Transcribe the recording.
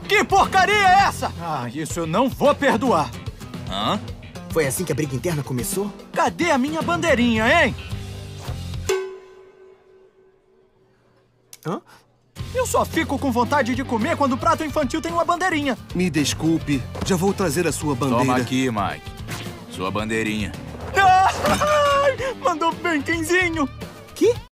Que porcaria é essa? Ah, isso eu não vou perdoar. Hã? Foi assim que a briga interna começou? Cadê a minha bandeirinha, hein? Hã? Eu só fico com vontade de comer quando o prato infantil tem uma bandeirinha. Me desculpe, já vou trazer a sua bandeira. Toma aqui, Mike. Sua bandeirinha. Ai, mandou bem, Kenzinho. Que?